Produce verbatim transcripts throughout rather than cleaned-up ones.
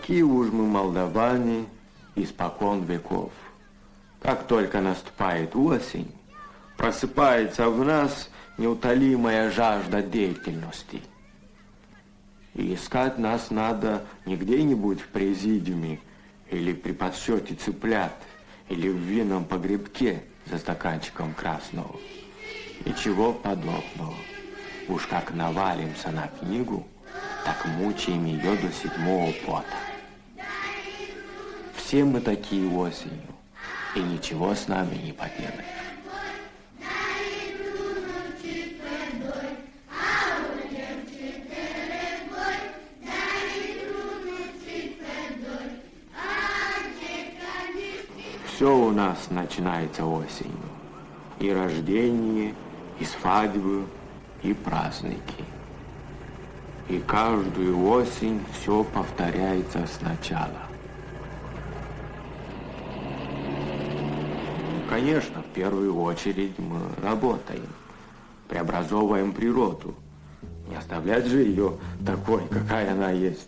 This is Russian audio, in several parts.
Такие уж мы молдаване испокон веков. Как только наступает осень, просыпается в нас неутолимая жажда деятельности. И искать нас надо не где-нибудь в президиуме, или при подсчете цыплят, или в винном погребке за стаканчиком красного. Ничего подобного. Уж как навалимся на книгу, так мучаем ее до седьмого пота. Все мы такие осенью, и ничего с нами не поделаешь. Все у нас начинается осенью. И рождение, и свадьбы, и праздники. И каждую осень все повторяется сначала. Конечно, в первую очередь мы работаем, преобразовываем природу. Не оставлять же ее такой, какая она есть.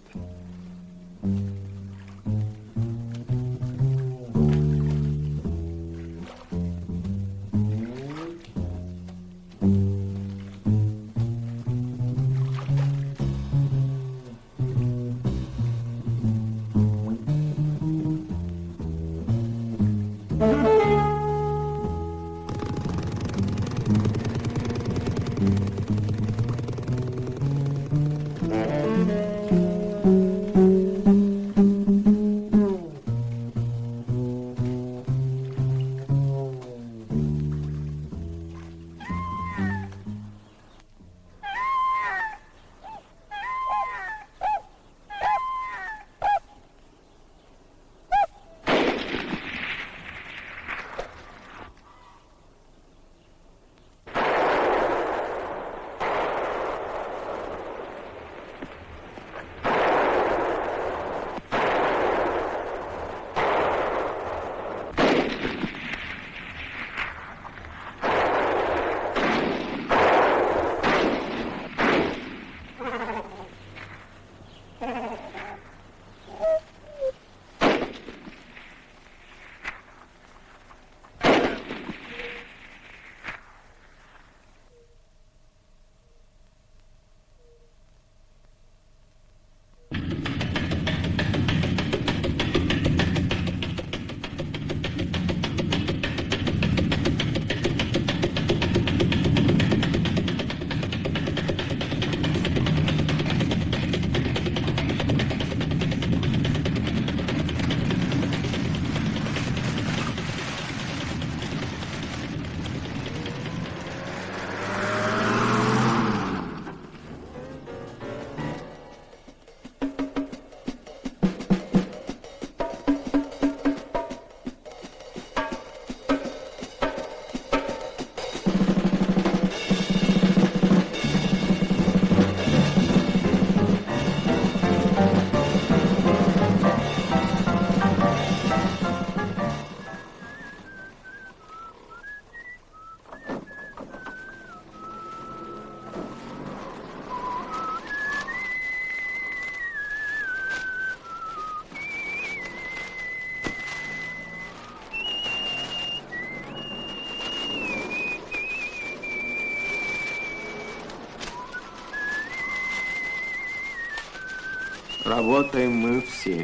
Работаем мы все.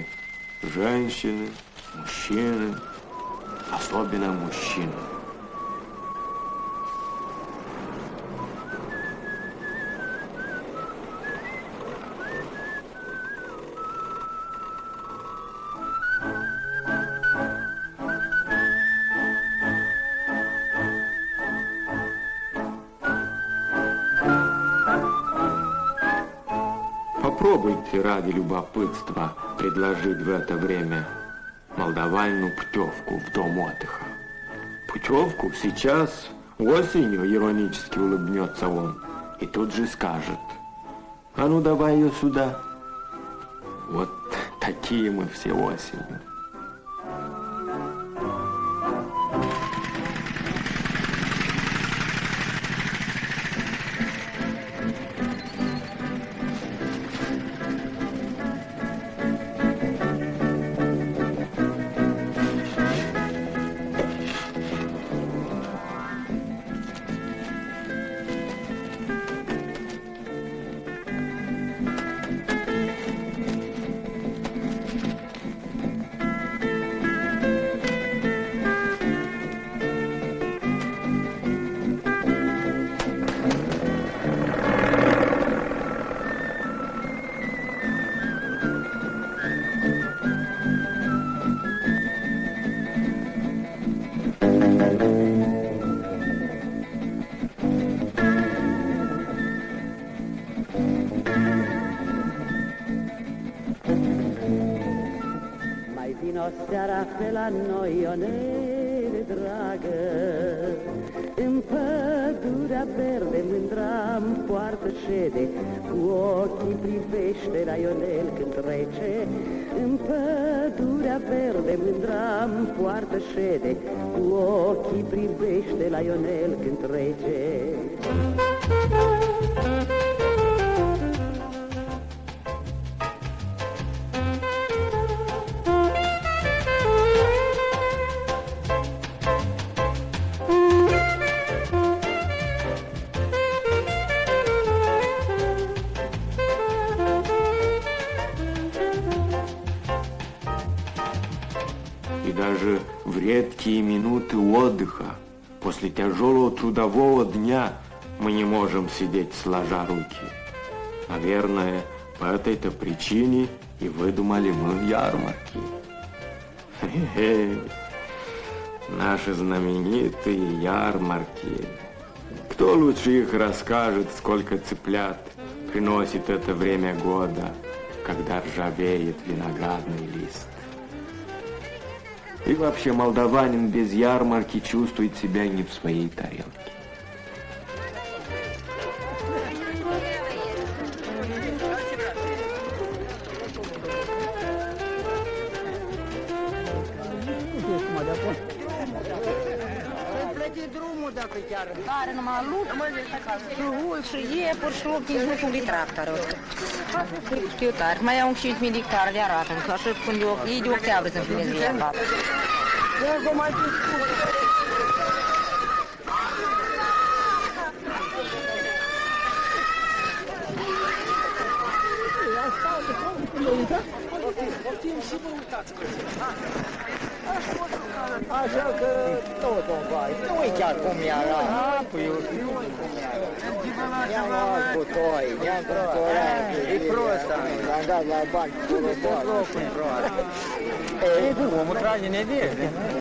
Женщины, мужчины, особенно мужчины. Попробуйте ради любопытства предложить в это время молдаванину путевку в дом отдыха. Путевку сейчас, осенью, иронически улыбнется он, и тут же скажет: а ну давай ее сюда. Вот такие мы все осенью. Vino seara pe la noi, Ionele dragă, în pădurea verde mândra-mi poartă șede, cu ochii privește la Ionel când trece. În pădurea verde mândra-mi poartă șede, cu ochii privește la Ionel când trece. И даже в редкие минуты отдыха, после тяжелого трудового дня, мы не можем сидеть сложа руки. Наверное, по этой-то причине и выдумали мы ярмарки. Хе-хе, наши знаменитые ярмарки. Кто лучше их расскажет, сколько цыплят приносит это время года, когда ржавеет виноградный лист? И вообще молдаванин без ярмарки чувствует себя не в своей тарелке. Drumul dacă chiar are numai lup, ul și iepuri și lup din lucrul de tractor. Știu tare, mai au cinci mii de hectare de arată, că așa când ei de octeabră să împlinesc de ea. Așa că tot o vai, nu-i chiar cum era. Păi eu știu cum era. I-am luat cu toi, i-am controlat. E prost, am dat la bani cu robot. E, omul trage nedejde.